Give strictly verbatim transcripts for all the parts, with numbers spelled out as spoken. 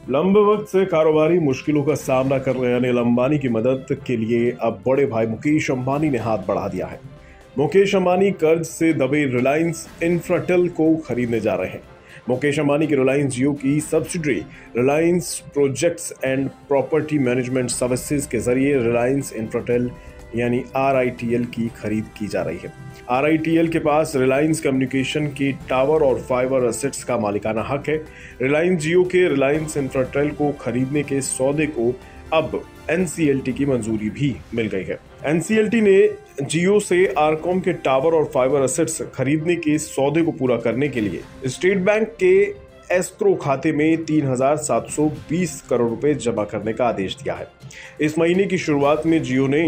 लंबे वक्त से कारोबारी मुश्किलों का सामना कर रहे अनिल अंबानी की मदद के लिए अब बड़े भाई मुकेश अंबानी ने हाथ बढ़ा दिया है। मुकेश अंबानी कर्ज से दबे रिलायंस इंफ्राटेल को खरीदने जा रहे हैं। मुकेश अंबानी की रिलायंस जियो की subsidiary Reliance projects and property management services के जरिए रिलायंस इंफ्राटेल यानी आर आई टी एल की खरीद की जा रही है। आर आई टी एल के पास रिलायंस कम्युनिकेशन की टावर और फाइबर एसेट्स का मालिकाना हक है। रिलायंस जियो के रिलायंस इंफ्राटेल को खरीदने के सौदे को अब एन सी एल टी की मंजूरी भी मिल गई है। एन सी एल टी ने जियो से आरकॉम के टावर और फाइबर एसेट्स खरीदने के सौदे को पूरा करने के लिए स्टेट बैंक के एस्क्रो खाते में तीन हजार सात सौ बीस करोड़ रुपए जमा करने का आदेश दिया है। इस महीने की शुरुआत में जियो ने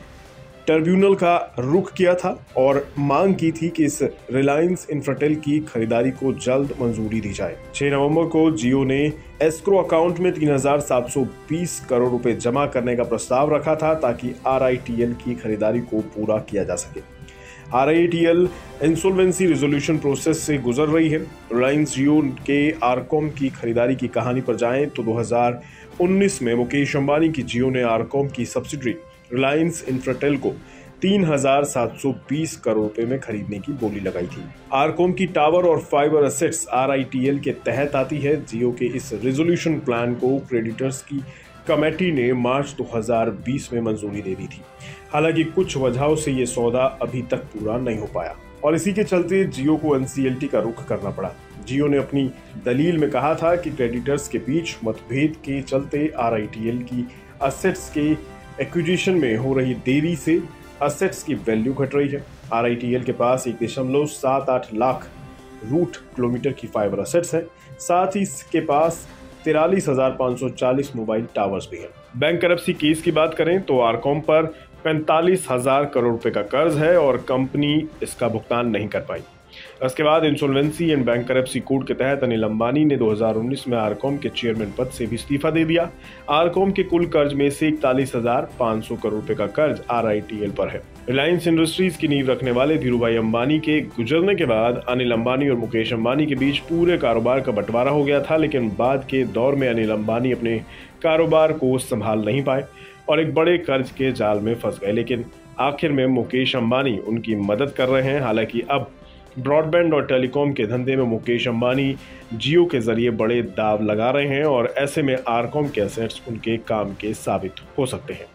ट्रिब्यूनल का रुख किया था और मांग की थी कि इस रिलायंस इंफ्राटेल की खरीदारी को जल्द मंजूरी दी जाए। छह नवंबर को जियो ने एस्क्रो अकाउंट में तीन हजार सात सौ बीस करोड़ रुपए जमा करने का प्रस्ताव रखा था ताकि आर आई टी एल की खरीदारी को पूरा किया जा सके। R I T L insolvency resolution process से गुजर रही है। रिलायंस जियो के आरकॉम की खरीदारी की कहानी पर जाएं तो दो हजार उन्नीस में मुकेश अंबानी की जियो ने आरकॉम की सब्सिडरी रिलायंस इंफ्राटेल को तीन हजार सात सौ बीस करोड़ रुपए में खरीदने की बोली लगाई थी। आरकॉम की टावर और fibre assets R I T L के तहत आती है। जियो के इस रेजोल्यूशन प्लान को क्रेडिटर्स की कमेटी ने मार्च दो हजार बीस में मंजूरी दे दी थी। हालांकि कुछ वजहों से ये सौदा अभी तक पूरा नहीं हो पाया और इसी के चलते जियो को एन सी एल टी का रुख करना पड़ा। जियो ने अपनी दलील में कहा था कि क्रेडिटर्स के बीच मतभेद के चलते आर आई टी एल की असेट्स के एक्विजिशन में हो रही देरी से असेट्स की वैल्यू घट रही है। आर आई टी एल के पास एक दशमलव सात आठ लाख रूट किलोमीटर की फाइबर असेट्स है। साथ ही इसके पास तिरालीस हजार पाँच सौ चालीस मोबाइल टावर्स भी हैं। बैंक करप्सी केस की बात करें तो आरकॉम पर पैंतालीस हजार करोड़ रुपए का कर्ज है और कंपनी इसका भुगतान नहीं कर पाई। इसके बाद insolvency and bankruptcy code के तहत अनिल अंबानी ने दो हजार उन्नीस में आरकॉम के चेयरमैन पद से भी इस्तीफा दे दिया। आरकॉम के कुल कर्ज में से इकतालीस हजार पाँच सौ करोड़ रुपए का कर्ज आर आई टी एल पर है। रिलायंस इंडस्ट्रीज की नींव रखने वाले धीरूभाई अंबानी के गुजरने के बाद अनिल अंबानी और मुकेश अंबानी के बीच पूरे कारोबार का बंटवारा हो गया था, लेकिन बाद के दौर में अनिल अंबानी अपने कारोबार को संभाल नहीं पाए और एक बड़े कर्ज के जाल में फंस गए। लेकिन आखिर में मुकेश अंबानी उनकी मदद कर रहे हैं। हालांकि अब ब्रॉडबैंड और टेलीकॉम के धंधे में मुकेश अंबानी जियो के जरिए बड़े दाव लगा रहे हैं और ऐसे में आरकॉम के एसेट्स उनके काम के साबित हो सकते हैं।